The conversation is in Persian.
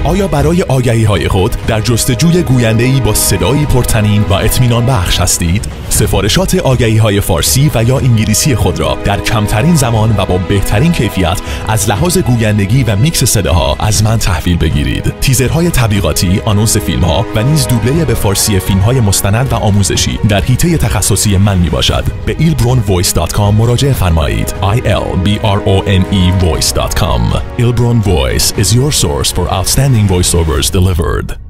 آیا برای آگهی‌های خود در جستجوی گوینده‌ای با صدایی پرطنین و اطمینان بخش هستید؟ سفارشات آگهی‌های فارسی و یا انگلیسی خود را در کمترین زمان و با بهترین کیفیت از لحاظ گویندگی و میکس صداها از من تحویل بگیرید. تیزرهای تبلیغاتی، آنونس فیلم‌ها و نیز دوبله به فارسی فیلم‌های مستند و آموزشی در حیطه تخصصی من میباشد. به ilbronvoice.com مراجعه فرمایید. ilbronevoice.com. Ilbron Voice is your source for outstanding voiceovers delivered.